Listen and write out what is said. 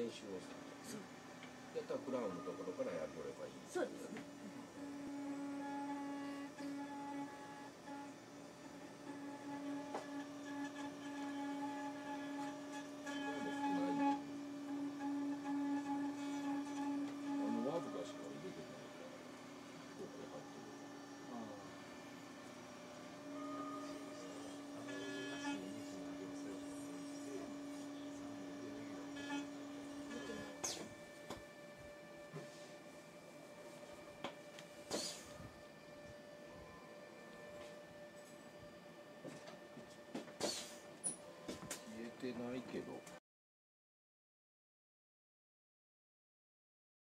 練習をしたんです。やったらクラウンのところからやればいい。 そうですね。 わずかしか入れてないから、ここ入ってる。消えてないけど。